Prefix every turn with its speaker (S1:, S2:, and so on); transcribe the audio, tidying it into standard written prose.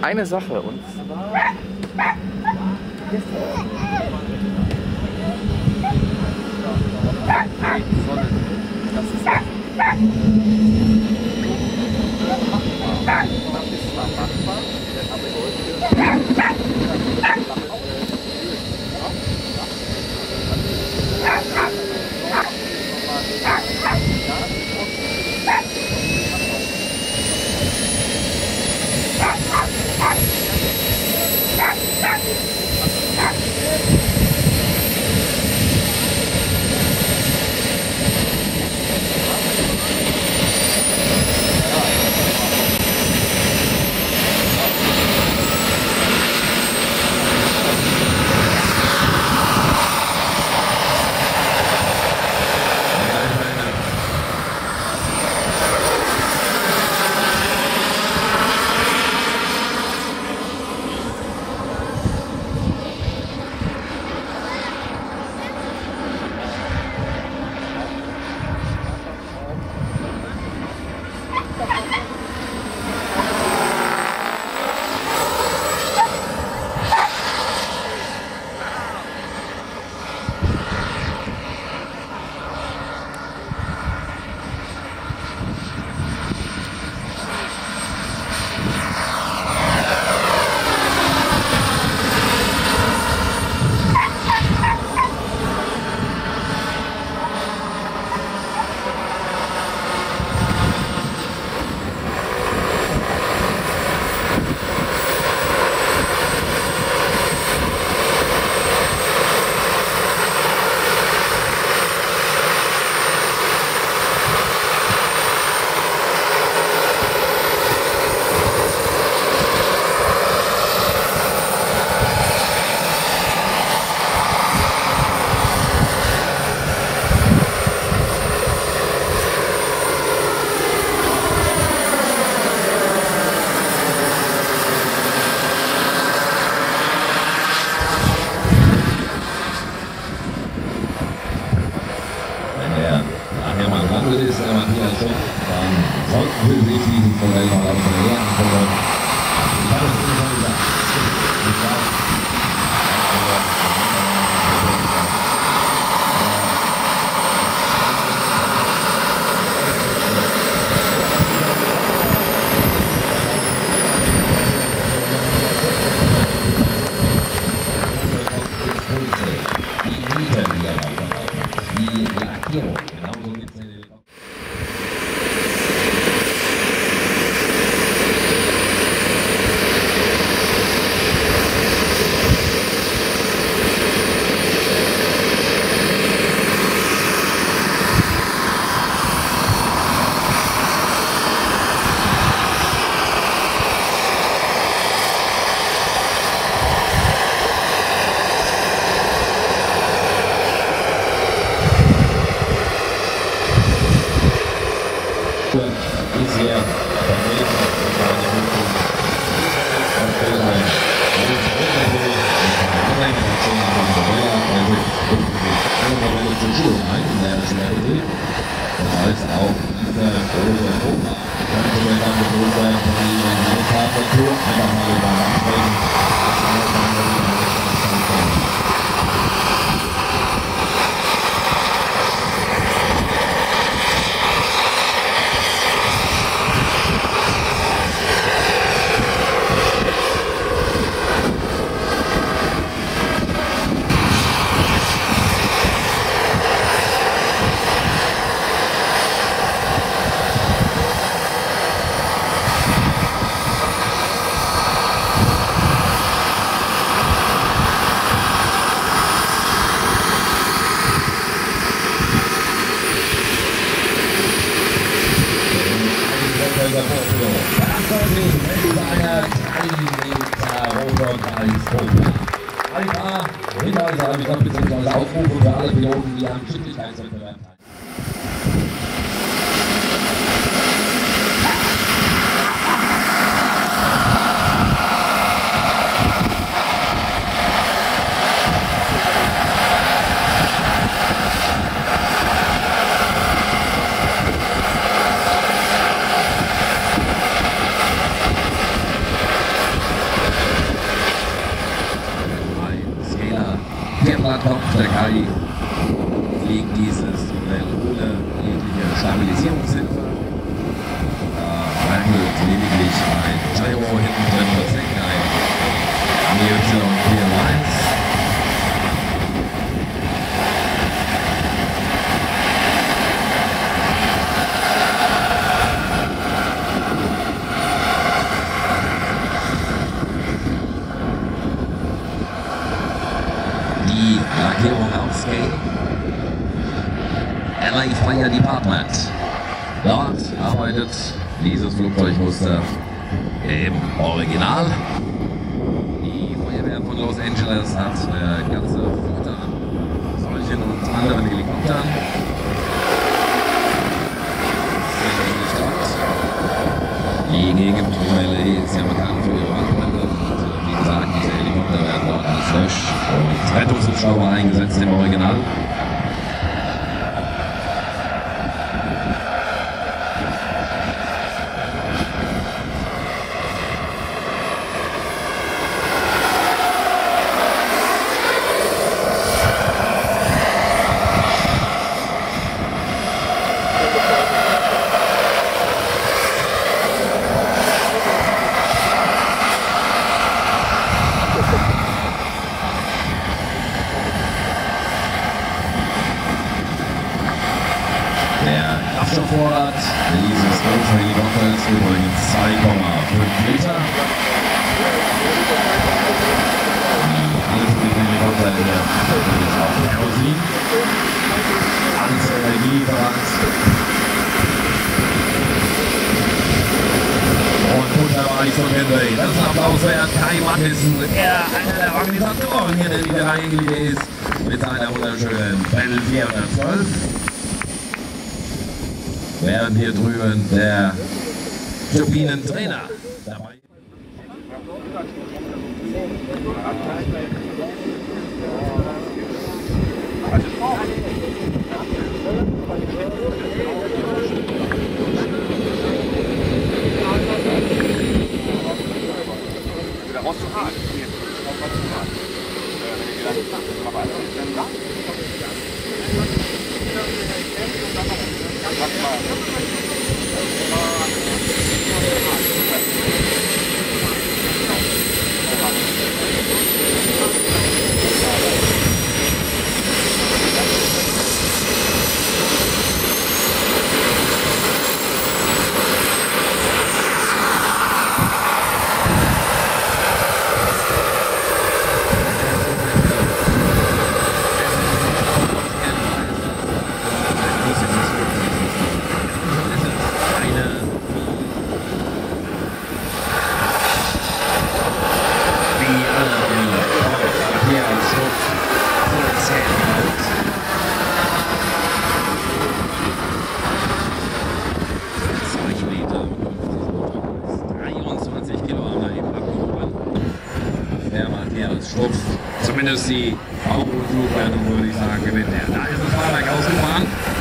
S1: eine Sache und zwar das ist machbar,
S2: Aufrufe für alle Piloten, die am Geschicklichkeitswettbewerb teilnehmen.
S3: macht der Kai gegen dieses Duell ohne jegliche Stabilisierungshilfe. Handelt lediglich ein Gyro hinten drin, tatsächlich ein AMY-4-1. Die Lackierung auf Scale. LA Fire Department. Dort arbeitet dieses Flugzeugmuster im Original. Die Feuerwehr von Los Angeles hat eine ganze Flotte an solchen und anderen Helikoptern. Die Gegend um LA ist ja bekannt für ihre Waldbrände und wie gesagt, diese Helikopter werden dort als Lösch- und Rettungshubschrauber eingesetzt im Original. Der Kraftstoffvorrat dieses großen Helikopters ist übrigens 2,5 Liter. Alles mit dem Helikopter ist natürlich auch Kerosin. Alles Energielieferant. Und wunderbar ist Henry. Das ist ein Applaus wert. Kai Mathiesen, einer der Organisatoren hier, der die Reihenlinie ist, mit seiner wunderschönen Bell 412. Während hier drüben der Turbinentrainer dabei ist. Zumindest die Hauptflugwertung, würde ich sagen, gewinnt er. Da ist das Fahrwerk ausgefahren.